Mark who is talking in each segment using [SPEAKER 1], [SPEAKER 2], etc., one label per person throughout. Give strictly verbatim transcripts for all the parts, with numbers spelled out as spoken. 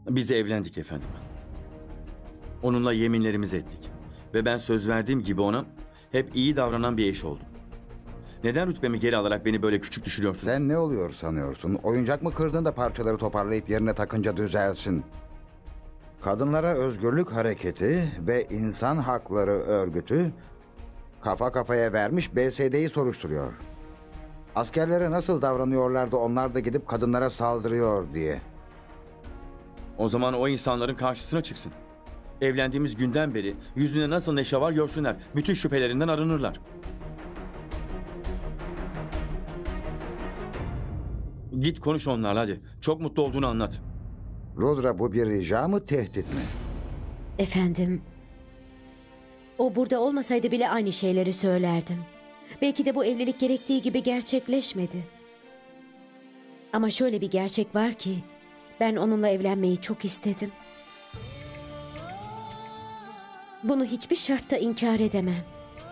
[SPEAKER 1] Biz evlendik efendim. Onunla yeminlerimizi ettik. Ve ben söz verdiğim gibi ona hep iyi davranan bir eş oldum. Neden rütbemi geri alarak beni böyle küçük düşürüyorsun?
[SPEAKER 2] Sen ne oluyor sanıyorsun? Oyuncak mı kırdın da parçaları toparlayıp yerine takınca düzelsin? Kadınlara Özgürlük Hareketi ve İnsan Hakları Örgütü kafa kafaya vermiş B S D'yi soruşturuyor. Askerlere nasıl davranıyorlardı onlar da gidip kadınlara saldırıyor diye.
[SPEAKER 1] O zaman o insanların karşısına çıksın. Evlendiğimiz günden beri yüzüne nasıl neşe var görsünler. Bütün şüphelerinden arınırlar. Git konuş onlarla hadi. Çok mutlu olduğunu anlat.
[SPEAKER 2] Rudra, bu bir rica mı, tehdit mi?
[SPEAKER 3] Efendim, o burada olmasaydı bile aynı şeyleri söylerdim. Belki de bu evlilik gerektiği gibi gerçekleşmedi. Ama şöyle bir gerçek var ki, ben onunla evlenmeyi çok istedim. Bunu hiçbir şartta inkar edemem.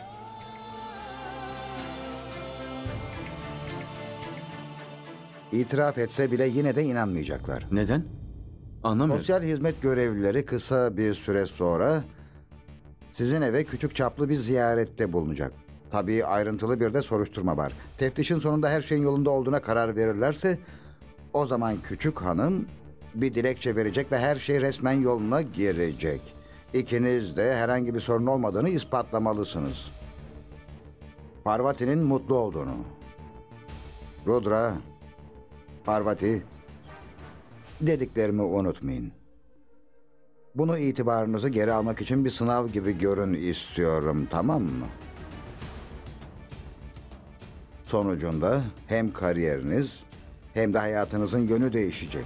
[SPEAKER 2] İtiraf etse bile yine de inanmayacaklar.
[SPEAKER 1] Neden? Anlamıyorum.
[SPEAKER 2] Sosyal hizmet görevlileri kısa bir süre sonra sizin eve küçük çaplı bir ziyarette bulunacak. Tabii ayrıntılı bir de soruşturma var. Teftişin sonunda her şeyin yolunda olduğuna karar verirlerse o zaman küçük hanım bir dilekçe verecek ve her şey resmen yoluna girecek. İkiniz de herhangi bir sorun olmadığını ispatlamalısınız. Parvati'nin mutlu olduğunu. Rudra, Parvati, dediklerimi unutmayın. Bunu itibarınızı geri almak için bir sınav gibi görün istiyorum, tamam mı? Sonucunda hem kariyeriniz hem de hayatınızın yönü değişecek.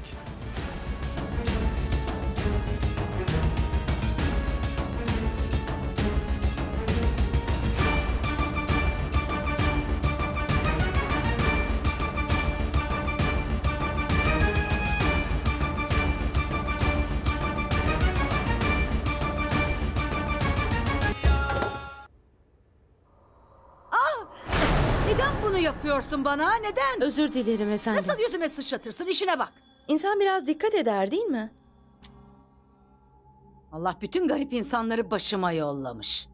[SPEAKER 4] Neden bunu yapıyorsun bana? Neden?
[SPEAKER 3] Özür dilerim efendim.
[SPEAKER 4] Nasıl yüzüme sıçratırsın? İşine bak.
[SPEAKER 5] İnsan biraz dikkat eder değil mi?
[SPEAKER 4] Allah bütün garip insanları başıma yollamış.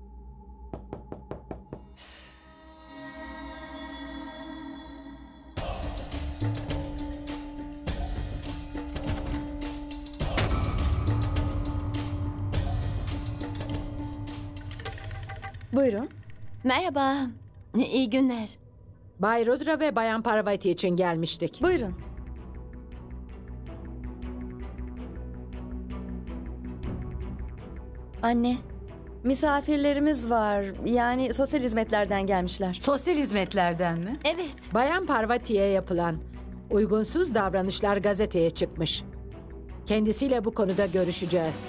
[SPEAKER 5] Buyurun.
[SPEAKER 6] Merhaba. İyi günler.
[SPEAKER 7] Bay Rudra ve Bayan Parvati için gelmiştik.
[SPEAKER 5] Buyurun. Anne, misafirlerimiz var. Yani sosyal hizmetlerden gelmişler.
[SPEAKER 4] Sosyal hizmetlerden mi?
[SPEAKER 6] Evet.
[SPEAKER 7] Bayan Parvati'ye yapılan uygunsuz davranışlar gazeteye çıkmış. Kendisiyle bu konuda görüşeceğiz.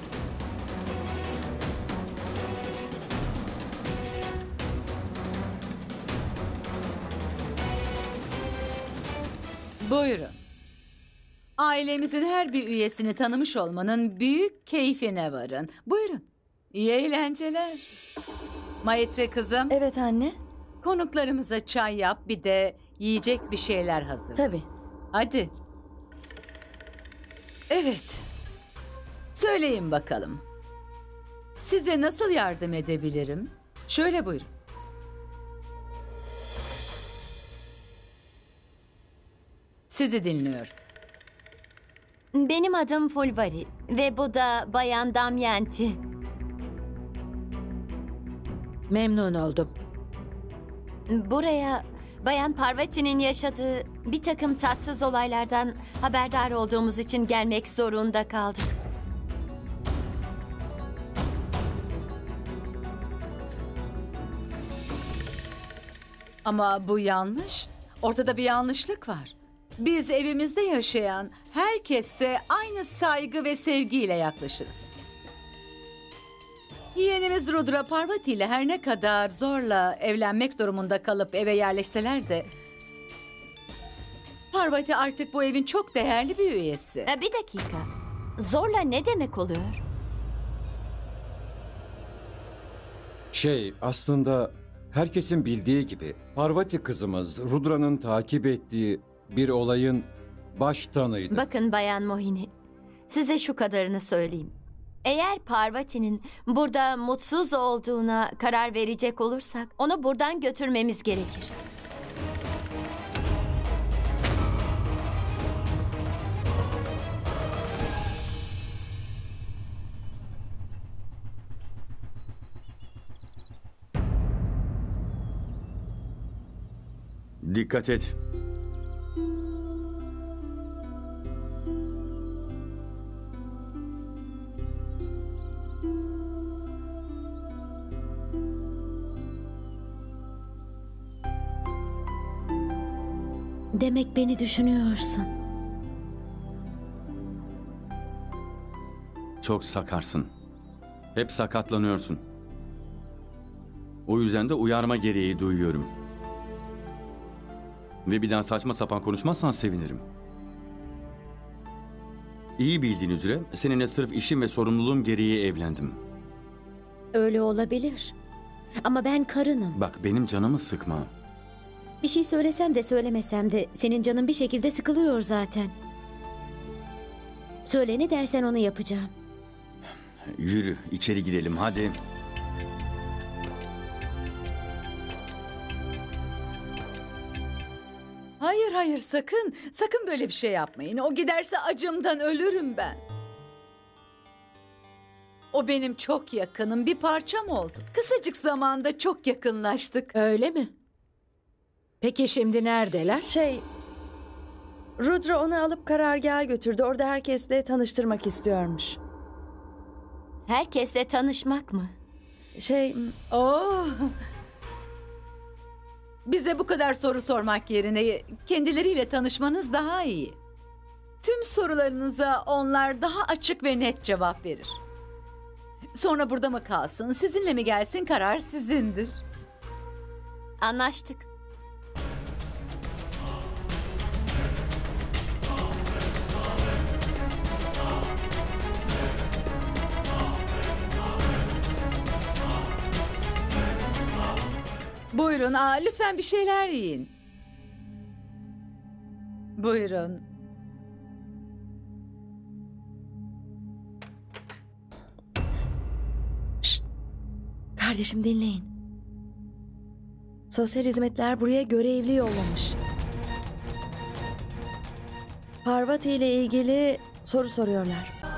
[SPEAKER 4] Buyurun. Ailemizin her bir üyesini tanımış olmanın büyük keyfine varın. Buyurun. İyi eğlenceler. Maitre kızım,
[SPEAKER 5] Evet anne.
[SPEAKER 4] konuklarımıza çay yap, bir de yiyecek bir şeyler hazır.
[SPEAKER 5] Tabii.
[SPEAKER 4] Hadi. Evet. Söyleyin bakalım. Size nasıl yardım edebilirim? Şöyle buyurun. Sizi dinliyorum.
[SPEAKER 6] Benim adım Fulvari ve bu da Bayan Damyanti.
[SPEAKER 7] Memnun oldum.
[SPEAKER 6] Buraya Bayan Parvati'nin yaşadığı bir takım tatsız olaylardan haberdar olduğumuz için gelmek zorunda kaldık.
[SPEAKER 4] Ama bu yanlış. Ortada bir yanlışlık var. Biz evimizde yaşayan herkese aynı saygı ve sevgiyle yaklaşırız. Yeğenimiz Rudra Parvati ile her ne kadar zorla evlenmek durumunda kalıp eve yerleşseler de Parvati artık bu evin çok değerli bir üyesi.
[SPEAKER 6] E, Bir dakika. Zorla ne demek oluyor?
[SPEAKER 8] Şey, aslında herkesin bildiği gibi Parvati kızımız Rudra'nın takip ettiği bir olayın baş tanığıydı.
[SPEAKER 6] Bakın Bayan Mohini, Size şu kadarını söyleyeyim. Eğer Parvati'nin burada mutsuz olduğuna karar verecek olursak onu buradan götürmemiz gerekir.
[SPEAKER 1] Dikkat et.
[SPEAKER 3] Demek beni düşünüyorsun.
[SPEAKER 1] Çok sakarsın. Hep sakatlanıyorsun. O yüzden de uyarma gereği duyuyorum. Ve bir daha saçma sapan konuşmazsan sevinirim. İyi bildiğin üzere seninle sırf işim ve sorumluluğum gereği evlendim.
[SPEAKER 3] Öyle olabilir. Ama ben karınım.
[SPEAKER 1] Bak benim canımı sıkma.
[SPEAKER 3] Bir şey söylesem de söylemesem de senin canın bir şekilde sıkılıyor zaten. Söyle, ne dersen onu yapacağım.
[SPEAKER 1] Yürü içeri girelim hadi.
[SPEAKER 4] Hayır hayır sakın. Sakın böyle bir şey yapmayın. O giderse acımdan ölürüm ben. O benim çok yakınım, bir parçam oldu. Kısacık zamanda çok yakınlaştık.
[SPEAKER 7] Öyle mi? Peki şimdi neredeler?
[SPEAKER 5] Şey, Rudra onu alıp karargaha götürdü. Orada herkesle tanıştırmak istiyormuş.
[SPEAKER 6] Herkesle tanışmak mı?
[SPEAKER 5] Şey,
[SPEAKER 4] Oh. Bize bu kadar soru sormak yerine kendileriyle tanışmanız daha iyi. Tüm sorularınıza onlar daha açık ve net cevap verir. Sonra burada mı kalsın, sizinle mi gelsin karar sizindir.
[SPEAKER 6] Anlaştık.
[SPEAKER 4] Buyurun, aa, lütfen bir şeyler yiyin. Buyurun.
[SPEAKER 5] şşt, kardeşim dinleyin. Sosyal hizmetler buraya görevli yollamış. Parvati ile ilgili soru soruyorlar.